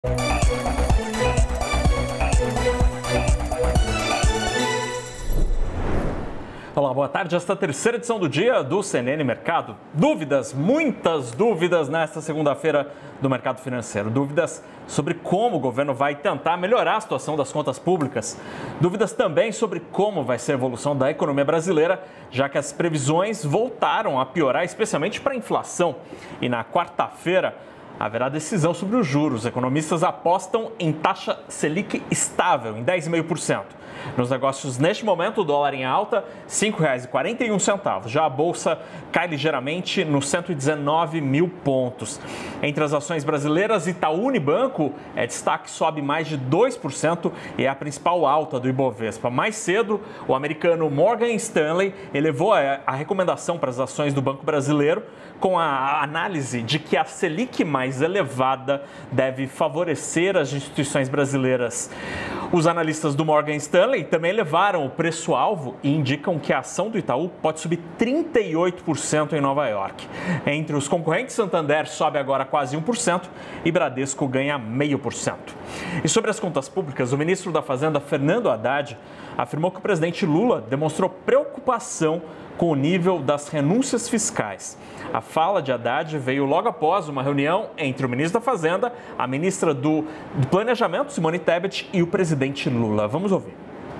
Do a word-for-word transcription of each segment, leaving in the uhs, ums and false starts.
Olá, boa tarde. Esta é a terceira edição do dia do C N N Mercado. Dúvidas, muitas dúvidas nesta segunda-feira do mercado financeiro. Dúvidas sobre como o governo vai tentar melhorar a situação das contas públicas. Dúvidas também sobre como vai ser a evolução da economia brasileira, já que as previsões voltaram a piorar, especialmente para a inflação. E na quarta-feira haverá decisão sobre os juros. Economistas apostam em taxa Selic estável, em dez vírgula cinco por cento. Nos negócios, neste momento, o dólar em alta, cinco reais e quarenta e um centavos. Já a Bolsa cai ligeiramente nos cento e dezenove mil pontos. Entre as ações brasileiras, Itaú Unibanco é destaque, sobe mais de dois por cento e é a principal alta do Ibovespa. Mais cedo, o americano Morgan Stanley elevou a recomendação para as ações do Banco Brasileiro com a análise de que a Selic mais elevada deve favorecer as instituições brasileiras. Os analistas do Morgan Stanley também elevaram o preço-alvo e indicam que a ação do Itaú pode subir trinta e oito por cento em Nova York. Entre os concorrentes, Santander sobe agora quase um por cento e Bradesco ganha zero vírgula cinco por cento. E sobre as contas públicas, o ministro da Fazenda, Fernando Haddad, afirmou que o presidente Lula demonstrou preocupação com o nível das renúncias fiscais. A fala de Haddad veio logo após uma reunião entre o ministro da Fazenda, a ministra do, do Planejamento, Simone Tebet, e o presidente Lula. Vamos ouvir.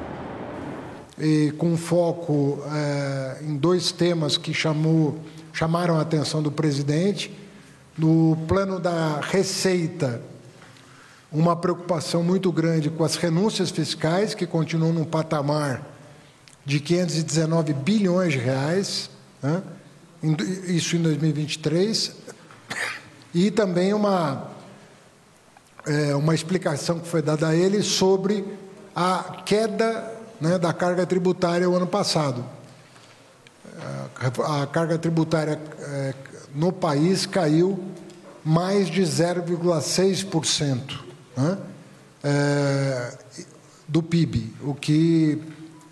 E com foco é, em dois temas que chamou, chamaram a atenção do presidente. No plano da Receita, uma preocupação muito grande com as renúncias fiscais, que continuam num patamar de quinhentos e dezenove bilhões de reais, né? Isso em dois mil e vinte e três, e também uma, é, uma explicação que foi dada a ele sobre a queda, né, da carga tributária o ano passado. A, a carga tributária é, no país caiu mais de zero vírgula seis por cento, né, é, do P I B, o que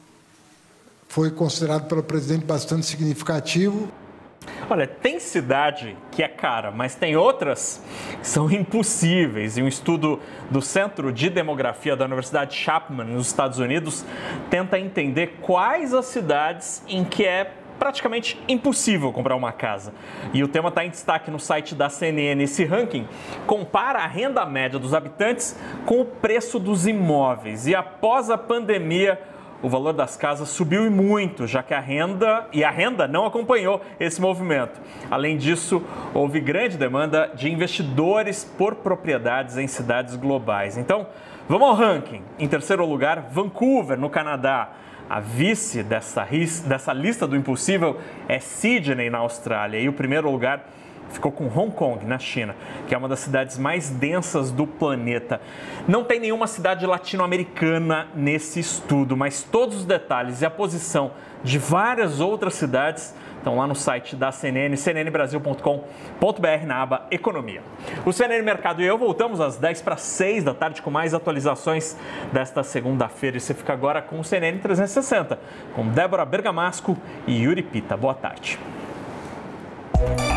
foi considerado pelo presidente bastante significativo. Olha, tem cidade que é cara, mas tem outras que são impossíveis. E um estudo do Centro de Demografia da Universidade Chapman, nos Estados Unidos, tenta entender quais as cidades em que é praticamente impossível comprar uma casa. E o tema está em destaque no site da C N N. Esse ranking compara a renda média dos habitantes com o preço dos imóveis. E após a pandemia, o valor das casas subiu e muito, já que a renda e a renda não acompanhou esse movimento. Além disso, houve grande demanda de investidores por propriedades em cidades globais. Então, vamos ao ranking. Em terceiro lugar, Vancouver, no Canadá. A vice dessa, dessa lista do impossível é Sydney, na Austrália. E o primeiro lugar ficou com Hong Kong, na China, que é uma das cidades mais densas do planeta. Não tem nenhuma cidade latino-americana nesse estudo, mas todos os detalhes e a posição de várias outras cidades estão lá no site da C N N, c n n brasil ponto com ponto b r, na aba Economia. O C N N Mercado e eu voltamos às dez para seis da tarde com mais atualizações desta segunda-feira. E você fica agora com o C N N trezentos e sessenta, com Débora Bergamasco e Yuri Pita. Boa tarde.